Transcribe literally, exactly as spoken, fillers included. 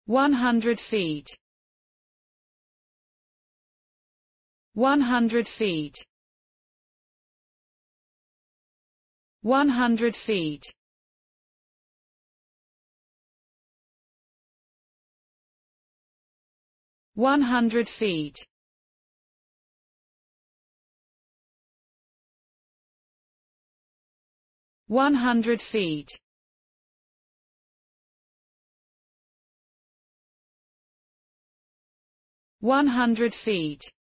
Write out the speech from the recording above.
one hundred feet, one hundred feet, one hundred feet, one hundred feet, one hundred feet, one hundred feet,